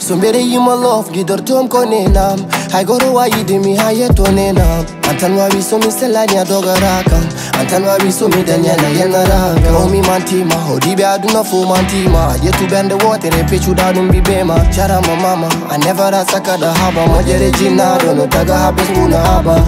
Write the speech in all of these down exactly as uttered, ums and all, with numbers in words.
Somebody you my love, get her tom konenam. I go to why you do me higher tonenam. Antan wa we so me selanya dogarakam. Antan wa we so me danya na yenaraka. Oh me mantima, oh dibe aduna fo mantima. Yet to bend the water and pitch you down be bema. Chara my mama, I never asaka the haba. Mojere jina, don't know taga habes muna haba.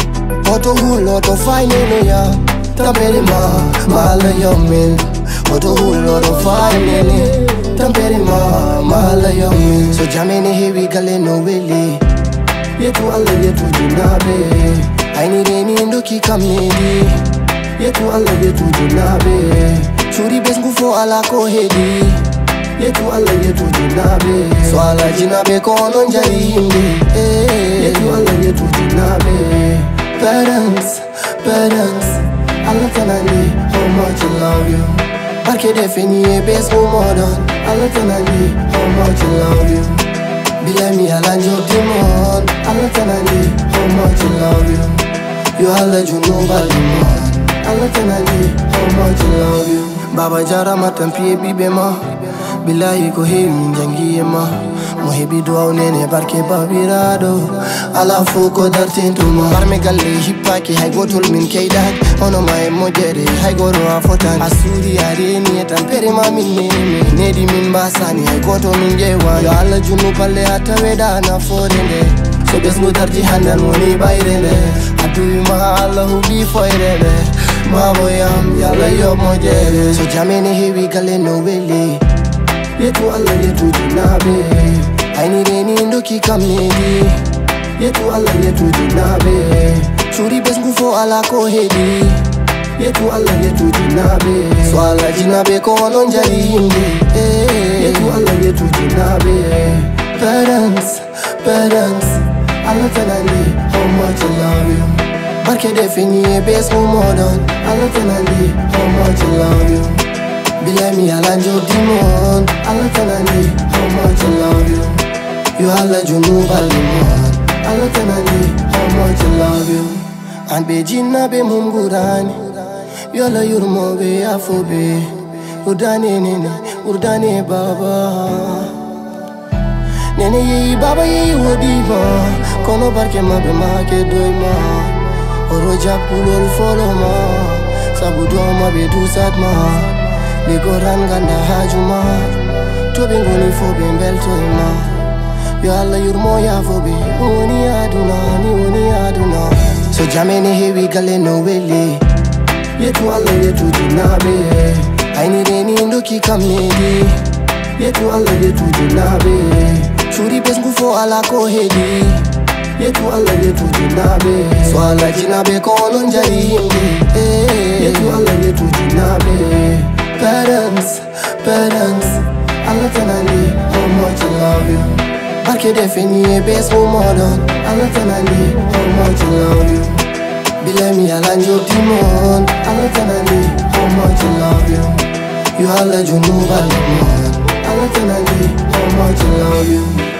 Oto hulo to fine in ya. Tampere ma, mala yomin. Oto hulo to fine in it. Tampere ma, mala yomin. So jamene here we gale no willy. Yetu alla yetu jinabe. I need any ndoki kamedi. Yetu alla yetu jinabe. Churi besngu fo ala ko hedi. Yetu alla yetu jinabe. So ala jinabe kono njari imbe. Yetu alla yetu jinabe. Parents, parents, Allah tanani, how much I love you. Barke defini e best modern. Allah tanani, how much I love you. Bila mi alanjo demon. Allah tanani, how much I love you. You Allah juno balimon. Allah tanani, how much I love you. Baba jara matampi e bibema. Bila iko he minjangi ema. Mohebi do nene barke babirado. Ala foko dartintuma. Barme galle hipaki hay gotol min kaydak. Ono my mojere hay goro afotan. Asuri areni etan pere ma min neme. Nedi min basani hay goto min jewan. Ya ala junu palle ataweda na forende. So bes no darji handan woni bayrende. Adu ma ala hubi foirende. Ma boyam yalla yo mojere. So jamene hewi galle no wele. Yetu alla yetu jinabe. I need any ndoki kamedi. Yetu alla yetu jinabe. Churi besngu fo ala ko hedi. Yetu alla yetu jinabe. So ala jinabe kono njari imbe. Yetu alla yetu jinabe. Parents, parents, Allah tanani, how much I love you. Barke defini e best modern. Allah tanani, how much I love you. Bila mi alanjo demon. Allah tanani, how much I love you. You Allah junu balimon. Allah tanani, how much I love you. And be jinna be mungurani. You Allah yurmo be afobe. Udane nene, udane baba. Nene ye baba ye wodiba. Kono barke mabe ma ke doima. Oroja pulol follow ma. Sabudo ma be du satma. They go ran ganda hajuma. Tobi ngoni fobe mbeltoima. Ya Allah yurmo ya fobe. Uni aduna, ni uni aduna. So jamene hewi gale no wele. Yetu Allah yetu jinabe. I need any ndoki kamedi. Yetu Allah yetu jinabe. Churi besngu fo ala ko hedi. Yetu Allah yetu jinabe. So ala jinabe kono njari imbe. Yetu Allah yetu jinabe. Parents, parents, Allah tanani, how much I love you. Barke defini e best modern. Allah tanani, how much I love you. Bila mi alanjo demon. Allah tanani, how much I love you. You Allah junu balimon. Allah tanani, how much I love you.